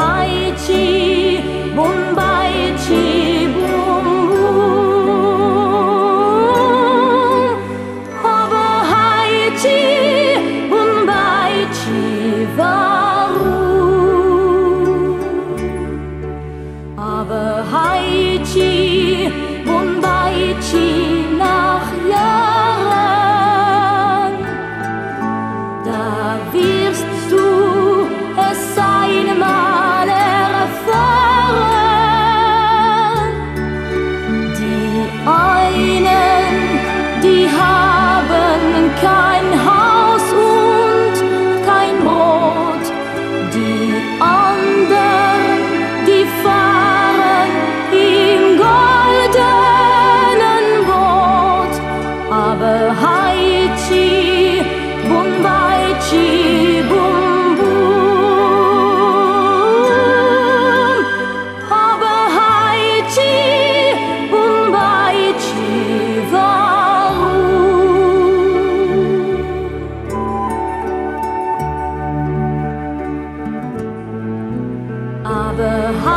nach Jahren, da wirst du es einmal erfahren. Die einen, die haben kein Haus und kein Brot, die anderen, die fahren im goldenen Boot. Aber Haiti, Bombaichi, Bum Bum. Aber Haiti, Bombaichi, warum? Aber